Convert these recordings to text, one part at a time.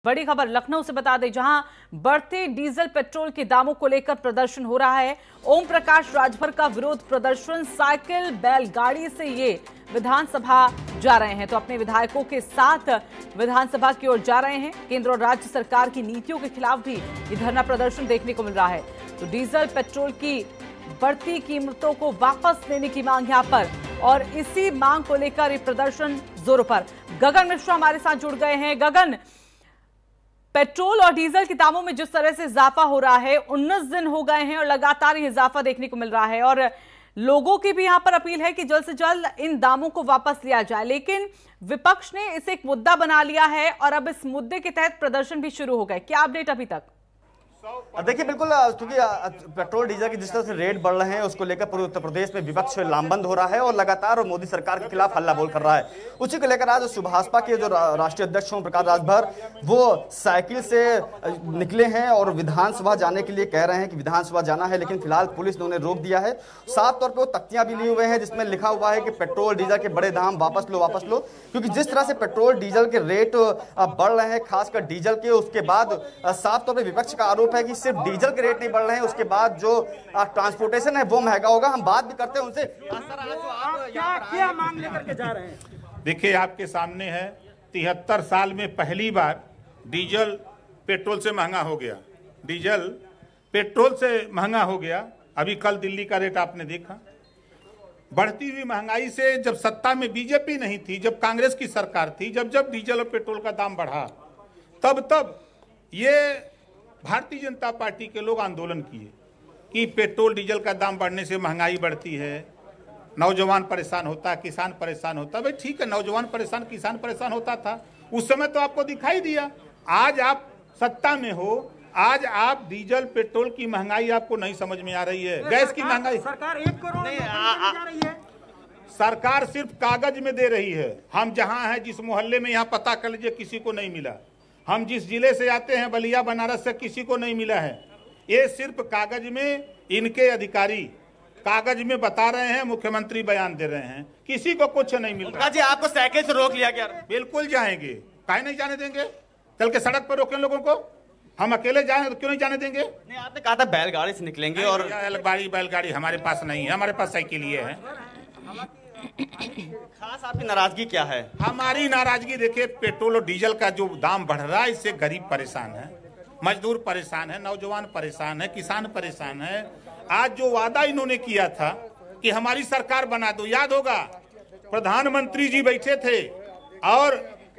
बड़ी खबर लखनऊ से बता दें, जहां बढ़ते डीजल पेट्रोल के दामों को लेकर प्रदर्शन हो रहा है। ओम प्रकाश राजभर का विरोध प्रदर्शन, साइकिल बैलगाड़ी से ये विधानसभा जा रहे हैं, तो अपने विधायकों के साथ विधानसभा की ओर जा रहे हैं। केंद्र और राज्य सरकार की नीतियों के खिलाफ भी ये धरना प्रदर्शन देखने को मिल रहा है। तो डीजल पेट्रोल की बढ़ती कीमतों को वापस लेने की मांग यहां पर, और इसी मांग को लेकर ये प्रदर्शन जोरों पर। गगन मिश्रा हमारे साथ जुड़ गए हैं। गगन, पेट्रोल और डीजल के दामों में जिस तरह से इजाफा हो रहा है, 19 दिन हो गए हैं और लगातार ये इजाफा देखने को मिल रहा है, और लोगों की भी यहां पर अपील है कि जल्द से जल्द इन दामों को वापस लिया जाए, लेकिन विपक्ष ने इसे एक मुद्दा बना लिया है और अब इस मुद्दे के तहत प्रदर्शन भी शुरू हो गए। क्या अपडेट अभी तक? देखिए, बिल्कुल, क्योंकि पेट्रोल डीजल की जिस तरह से रेट बढ़ रहे हैं उसको लेकर पूरे उत्तर प्रदेश में विपक्ष लामबंद हो रहा है और लगातार मोदी सरकार के खिलाफ हल्ला बोल कर रहा है। उसी को लेकर आज सुभाषपा के जो राष्ट्रीय अध्यक्ष ओम प्रकाश राजभर, वो साइकिल से निकले हैं और विधानसभा जाने के लिए कह रहे हैं कि विधानसभा जाना है, लेकिन फिलहाल पुलिस ने उन्हें रोक दिया है। साफ तौर पर वो तख्तियां भी लिए हुए हैं जिसमें लिखा हुआ है कि पेट्रोल डीजल के बड़े दाम वापस लो, वापस लो। क्योंकि जिस तरह से पेट्रोल डीजल के रेट बढ़ रहे हैं, खासकर डीजल के, उसके बाद साफ तौर पर विपक्ष का आरोप है कि सिर्फ डीजल के रेट नहीं बढ़ रहे हैं, उसके बाद जो ट्रांसपोर्टेशन है वो महंगा होगा। हम बात भी करते हैं उनसे। क्या मांग लेकर के जा रहे हैं? देखिए, आपके सामने है 73 साल में पहली बार डीजल पेट्रोल से महंगा हो गया। डीजल पेट्रोल से महंगा हो गया। अभी कल दिल्ली का रेट आपने देखा। बढ़ती हुई महंगाई से जब सत्ता में बीजेपी नहीं थी, जब कांग्रेस की सरकार थी, जब डीजल और पेट्रोल का दाम बढ़ा, तब ये भारतीय जनता पार्टी के लोग आंदोलन किए कि पेट्रोल डीजल का दाम बढ़ने से महंगाई बढ़ती है, नौजवान परेशान होता है, किसान परेशान होता है। भाई ठीक है, नौजवान परेशान, किसान परेशान होता था, उस समय तो आपको दिखाई दिया। आज आप सत्ता में हो, आज आप डीजल पेट्रोल की महंगाई आपको नहीं समझ में आ रही है। गैस की महंगाई सरकार 1 करोड़ जा रही है। सरकार सिर्फ कागज में दे रही है। हम जहां हैं, जिस मोहल्ले में, यहाँ पता कर लीजिए, किसी को नहीं मिला। हम जिस जिले से आते हैं, बलिया बनारस से, किसी को नहीं मिला है। ये सिर्फ कागज में इनके अधिकारी कागज में बता रहे हैं, मुख्यमंत्री बयान दे रहे हैं, किसी को कुछ नहीं मिल रहा। जी, आपको साइकिल से रोक लिया गया? बिल्कुल जाएंगे, काहे नहीं जाने देंगे? चल के सड़क पर रोकें लोगों को? हम अकेले जाए तो क्यों नहीं जाने देंगे? नहीं, आपने कहा था बैलगाड़ी से निकलेंगे। और बैलगाड़ी हमारे पास नहीं है, हमारे पास साइकिल ही है। खास आपकी नाराजगी क्या है? हमारी नाराजगी देखिए, पेट्रोल और डीजल का जो दाम बढ़ रहा है, इससे गरीब परेशान है, मजदूर परेशान है, नौजवान परेशान है, किसान परेशान है। आज जो वादा इन्होंने किया था कि हमारी सरकार बना दो, याद होगा प्रधानमंत्री जी बैठे थे और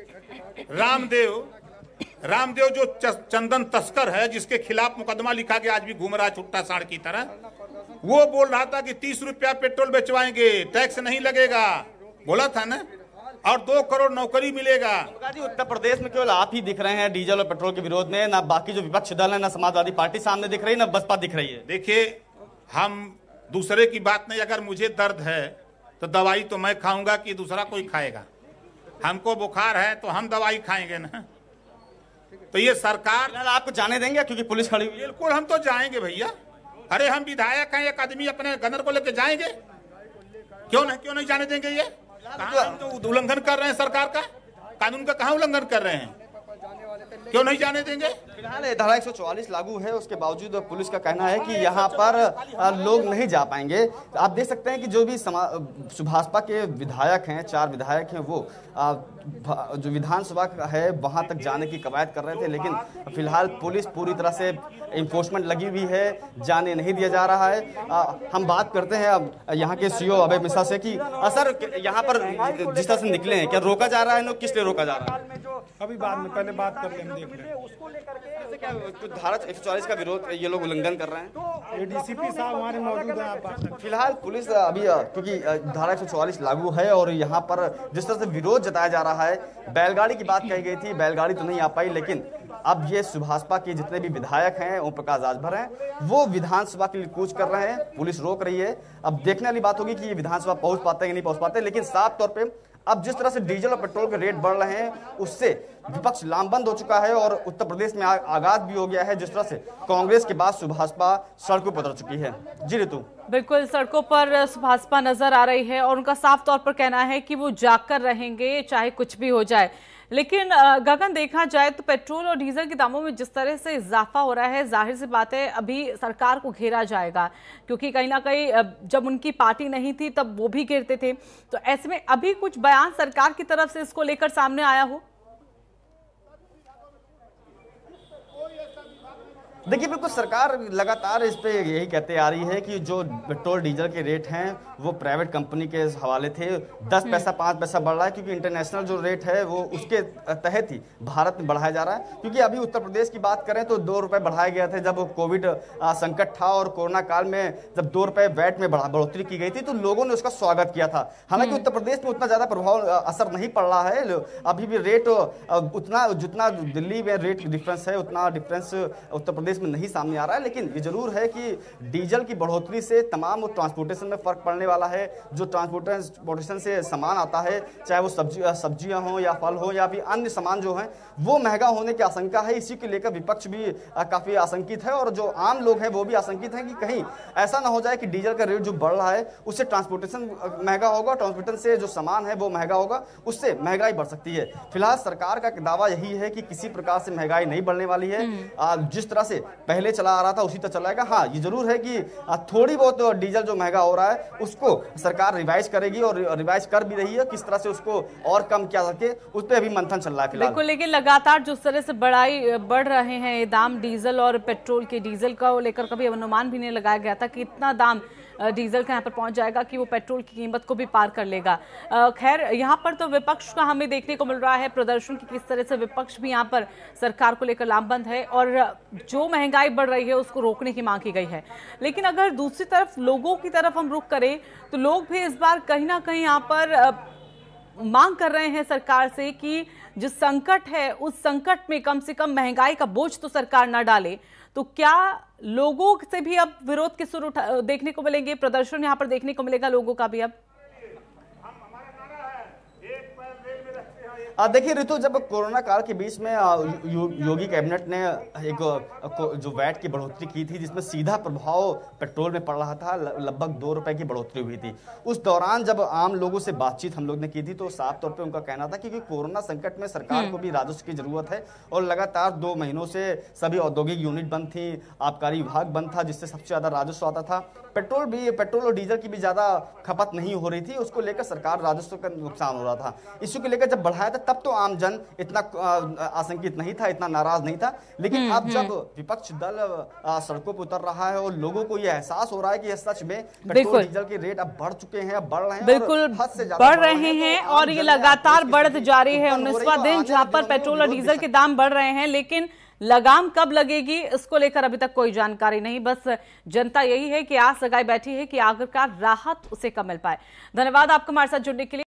रामदेव जो चंदन तस्कर है, जिसके खिलाफ मुकदमा लिखा गया, आज भी घूम रहा है छुट्टा साढ़ की तरह, वो बोल रहा था कि 30 रुपया पेट्रोल बेचवाएंगे, टैक्स नहीं लगेगा, बोला था ना, और 2 करोड़ नौकरी मिलेगा। जी, उत्तर प्रदेश में केवल आप ही दिख रहे हैं डीजल और पेट्रोल के विरोध में, ना बाकी जो विपक्ष दल है, ना समाजवादी पार्टी सामने दिख रही है, ना बसपा दिख रही है। देखिए, हम दूसरे की बात नहीं, अगर मुझे दर्द है तो दवाई तो मैं खाऊंगा कि दूसरा कोई खाएगा? हमको बुखार है तो हम दवाई खाएंगे ना। तो ये सरकार आपको जाने देंगे क्योंकि पुलिस खड़ी हुई है? बिल्कुल, हम तो जाएंगे भैया। अरे हम विधायक हैं, एक आदमी अपने गनर को लेकर जाएंगे? क्यों नहीं जाने देंगे? ये तो उल्लंघन कर रहे हैं सरकार का, कानून का कहाँ उल्लंघन कर रहे हैं? क्यों नहीं जाने देंगे? फिलहाल धारा 144 लागू है, उसके बावजूद पुलिस का कहना है कि यहाँ पर लोग नहीं जा पाएंगे। आप देख सकते हैं कि जो भी सुभाषपा के विधायक हैं, 4 विधायक हैं, वो जो विधानसभा है वहां तक जाने की कवायद कर रहे थे, लेकिन फिलहाल पुलिस पूरी तरह से इन्फोर्समेंट लगी हुई है, जाने नहीं दिया जा रहा है। हम बात करते हैं अब यहाँ के सीओ अभय मिश्रा से कि सर, यहाँ पर जिस तरह से निकले हैं, क्या रोका जा रहा है? किस लिए रोका जा रहा है? अभी बाद में, पहले बात कर लें, देख लें उसको लेकर के। क्या धारा 144 का विरोध ये लोग उल्लंघन कर रहे हैं? तो एडीसीपी साहब हमारे मौजूद हैं। आप फिलहाल पुलिस अभी, क्योंकि धारा 144 लागू है और यहाँ पर जिस तरह से विरोध जताया जा रहा है, बैलगाड़ी की बात कही गई थी, बैलगाड़ी तो नहीं आ पाई, लेकिन अब ये सुभाषपा के जितने भी विधायक हैं, ओम प्रकाश राजभर हैं, वो विधानसभा के लिए कूच कर रहे हैं, पुलिस रोक रही है। अब देखने वाली बात होगी कि ये विधानसभा पहुंच पाते हैं कि नहीं पहुंच पाते, लेकिन साफ तौर पे अब जिस तरह से डीजल और पेट्रोल के रेट बढ़ रहे हैं, उससे विपक्ष लामबंद हो चुका है और उत्तर प्रदेश में आगाज भी हो गया है। जिस तरह से कांग्रेस के बाद सुभाषपा सड़कों पर उतर चुकी है। जी ऋतु, बिल्कुल, सड़कों पर सुभाषपा नजर आ रही है और उनका साफ तौर पर कहना है कि वो जाकर रहेंगे चाहे कुछ भी हो जाए। लेकिन गगन, देखा जाए तो पेट्रोल और डीजल के दामों में जिस तरह से इजाफा हो रहा है, जाहिर सी बात है अभी सरकार को घेरा जाएगा, क्योंकि कहीं ना कहीं जब उनकी पार्टी नहीं थी तब वो भी घेरते थे। तो ऐसे में अभी कुछ बयान सरकार की तरफ से इसको लेकर सामने आया हो? देखिए, बिल्कुल सरकार लगातार इस पे यही कहते आ रही है कि जो पेट्रोल डीजल के रेट हैं वो प्राइवेट कंपनी के हवाले थे, 10 पैसा 5 पैसा बढ़ रहा है, क्योंकि इंटरनेशनल जो रेट है वो उसके तहत ही भारत में बढ़ाया जा रहा है। क्योंकि अभी उत्तर प्रदेश की बात करें तो 2 रुपये बढ़ाए गए थे जब कोविड संकट था, और कोरोना काल में जब 2 रुपये वैट में बढ़ोतरी की गई थी तो लोगों ने उसका स्वागत किया था। हालांकि उत्तर प्रदेश में उतना ज्यादा प्रभाव असर नहीं पड़ रहा है, अभी भी रेट उतना जितना दिल्ली में रेट डिफरेंस है उतना डिफरेंस उत्तर प्रदेश में नहीं सामने आ रहा है। लेकिन ये जरूर है कि डीजल की बढ़ोतरी से तमाम ट्रांसपोर्टेशन में फर्क पड़ने वाला है। जो ट्रांसपोर्टेशन से सामान आता है, चाहे वो सब्जियां हो या फल हो या फिर अन्य सामान जो है, वो महंगा होने की आशंका है। इसी को लेकर विपक्ष भी काफी आशंकित है, और जो आम लोग हैं वो भी आशंकित हैं कि कहीं ऐसा ना हो जाए कि डीजल का रेट जो बढ़ रहा है उससे ट्रांसपोर्टेशन महंगा होगा, ट्रांसपोर्टेशन से जो सामान है वो महंगा होगा, उससे महंगाई बढ़ सकती है। फिलहाल सरकार का दावा यही है कि किसी प्रकार से महंगाई नहीं बढ़ने वाली है, जिस तरह से पहले चला आ रहा था उसी तरह चलाएगा। हाँ, ये जरूर है कि थोड़ी बहुत डीजल जो महंगा हो रहा है उसको सरकार रिवाइज करेगी, और रिवाइज कर भी रही है। किस तरह से उसको और कम किया सके उस पर अभी मंथन चल रहा है फिलहाल। बिल्कुल, लेकिन लगातार जिस तरह से बढ़ रहे हैं ये दाम डीजल और पेट्रोल के, डीजल का लेकर कभी अनुमान भी नहीं लगाया गया था कि इतना दाम डीजल का यहाँ पर पहुंच जाएगा कि वो पेट्रोल की कीमत को भी पार कर लेगा। खैर, यहाँ पर तो विपक्ष का हमें देखने को मिल रहा है प्रदर्शन की किस तरह से विपक्ष भी यहाँ पर सरकार को लेकर लामबंद है, और जो महंगाई बढ़ रही है उसको रोकने की मांग की गई है। लेकिन अगर दूसरी तरफ लोगों की तरफ हम रुख करें तो लोग भी इस बार कहीं ना कहीं यहाँ पर मांग कर रहे हैं सरकार से कि जो संकट है उस संकट में कम से कम महंगाई का बोझ तो सरकार ना डाले। तो क्या लोगों से भी अब विरोध के सुर देखने को मिलेंगे, प्रदर्शन यहाँ पर देखने को मिलेगा लोगों का भी अब? देखिए ऋतु, जब कोरोना काल के बीच में योगी कैबिनेट ने एक जो वैट की बढ़ोतरी की थी जिसमें सीधा प्रभाव पेट्रोल में पड़ रहा था, लगभग 2 रुपए की बढ़ोतरी हुई थी। उस दौरान जब आम लोगों से बातचीत हम लोग ने की थी तो साफ तौर पे उनका कहना था कि कोरोना संकट में सरकार को भी राजस्व की जरूरत है, और लगातार 2 महीनों से सभी औद्योगिक यूनिट बंद थी, आबकारी विभाग बंद था, जिससे सबसे ज्यादा राजस्व आता था। पेट्रोल और डीजल की भी ज्यादा खपत नहीं हो रही थी, उसको लेकर सरकार राजस्व का नुकसान हो रहा था। इसी को लेकर जब बढ़ाया था तब तो आम जन इतना आशंकित नहीं था, इतना नाराज नहीं था। लेकिन अब जब विपक्ष दल सड़कों पर उतर रहा है और लोगों को यह एहसास हो रहा है कि यह सच में पेट्रोल डीजल के रेट अब बढ़ चुके हैं, अब बढ़ रहे हैं, बिल्कुल बढ़ रहे हैं, और ये लगातार बढ़त जारी है। 19वां दिन जहां पर पेट्रोल और डीजल के दाम बढ़ रहे हैं, लेकिन लगाम कब लगेगी इसको लेकर अभी तक कोई जानकारी नहीं। बस जनता यही है कि आस लगाई बैठी है कि आखिरकार राहत उसे कब मिल पाए। धन्यवाद आपको हमारे साथ जुड़ने के लिए।